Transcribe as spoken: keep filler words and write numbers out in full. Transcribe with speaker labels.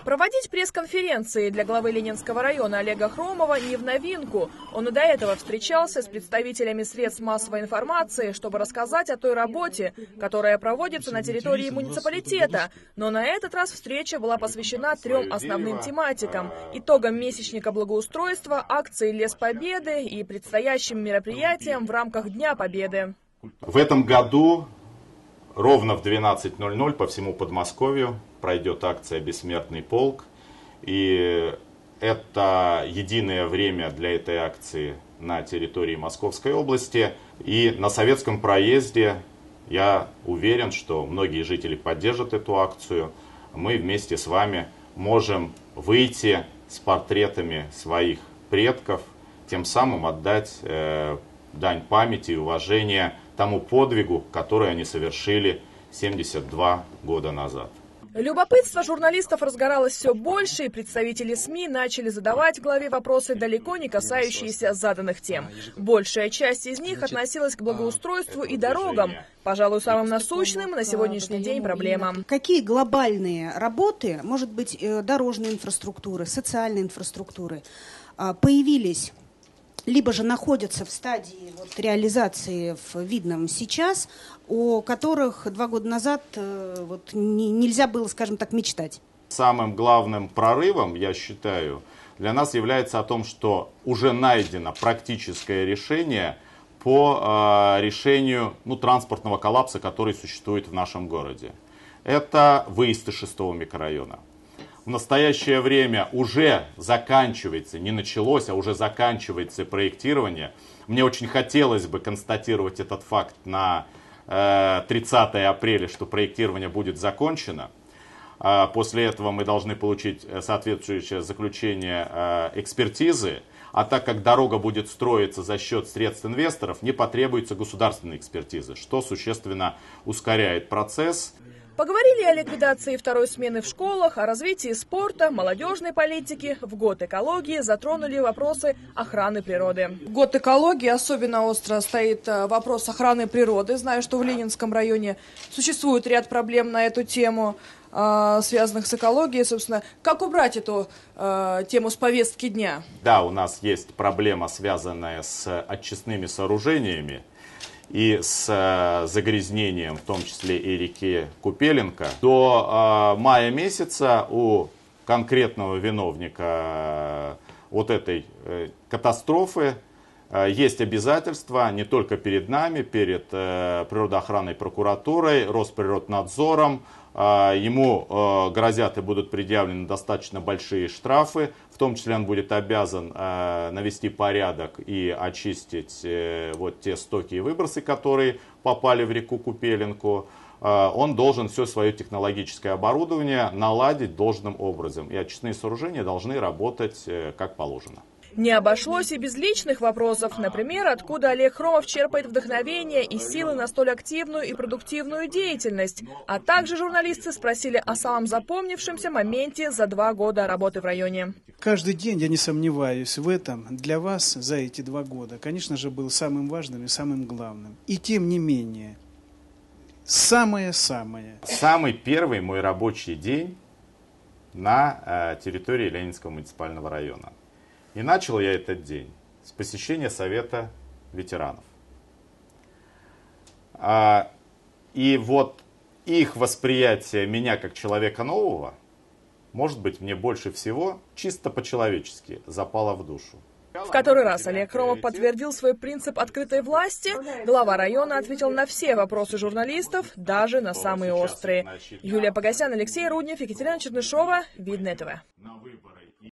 Speaker 1: Проводить пресс-конференции для главы Ленинского района Олега Хромова не в новинку. Он и до этого встречался с представителями средств массовой информации, чтобы рассказать о той работе, которая проводится на территории муниципалитета. Но на этот раз встреча была посвящена трем основным тематикам – итогам месячника благоустройства, акции «Лес Победы» и предстоящим мероприятиям в рамках Дня Победы.
Speaker 2: В этом году ровно в двенадцать ноль ноль по всему Подмосковью пройдет акция «Бессмертный полк». И это единое время для этой акции на территории Московской области. И на Советском проезде я уверен, что многие жители поддержат эту акцию. Мы вместе с вами можем выйти с портретами своих предков, тем самым отдать э, дань памяти и уважения тому подвигу, который они совершили семьдесят два года назад.
Speaker 1: Любопытство журналистов разгоралось все больше, и представители СМИ начали задавать главе вопросы, далеко не касающиеся заданных тем. Большая часть из них относилась к благоустройству и дорогам, пожалуй, самым насущным на сегодняшний день проблемам.
Speaker 3: Какие глобальные работы, может быть, дорожной инфраструктуры, социальной инфраструктуры, появились, либо же находятся в стадии вот, реализации в видном сейчас, о которых два года назад вот, не, нельзя было, скажем так, мечтать?
Speaker 2: Самым главным прорывом, я считаю, для нас является о том, что уже найдено практическое решение по э, решению ну, транспортного коллапса, который существует в нашем городе. Это выезд из шестого микрорайона. В настоящее время уже заканчивается, не началось, а уже заканчивается проектирование. Мне очень хотелось бы констатировать этот факт на э, тридцатое апреля, что проектирование будет закончено. Э, после этого мы должны получить соответствующее заключение э, экспертизы. А так как дорога будет строиться за счет средств инвесторов, не потребуется государственной экспертизы, что существенно ускоряет процесс.
Speaker 1: Поговорили о ликвидации второй смены в школах, о развитии спорта, молодежной политики. В год экологии затронули вопросы охраны природы.
Speaker 4: В год экологии особенно остро стоит вопрос охраны природы. Знаю, что в Ленинском районе существует ряд проблем на эту тему, связанных с экологией. Собственно, как убрать эту э, тему с повестки дня?
Speaker 2: Да, у нас есть проблема, связанная с очистными сооружениями и с э, загрязнением, в том числе и реки Купеленко. До э, мая месяца у конкретного виновника э, вот этой э, катастрофы э, есть обязательства не только перед нами, перед э, природоохранной прокуратурой, Росприроднадзором. Э, ему э, грозят и будут предъявлены достаточно большие штрафы. В том числе он будет обязан э, навести порядок и очистить э, вот те стоки и выбросы, которые попали в реку Купеленку. Э, он должен все свое технологическое оборудование наладить должным образом. И очистные сооружения должны работать э, как положено.
Speaker 1: Не обошлось и без личных вопросов. Например, откуда Олег Хромов черпает вдохновение и силы на столь активную и продуктивную деятельность. А также журналисты спросили о самом запомнившемся моменте за два года работы в районе.
Speaker 5: Каждый день, я не сомневаюсь в этом, для вас за эти два года, конечно же, был самым важным и самым главным. И тем не менее, самое-самое.
Speaker 2: Самый первый мой рабочий день на э, территории Ленинского муниципального района. И начал я этот день с посещения Совета ветеранов. А, и вот их восприятие меня как человека нового, может быть, мне больше всего чисто по-человечески запало в душу.
Speaker 1: В который раз Олег Хромов подтвердил свой принцип открытой власти. Глава района ответил на все вопросы журналистов, даже на самые острые. Юлия Погосян, Алексей Руднев, Екатерина Чернышова, Видное ТВ.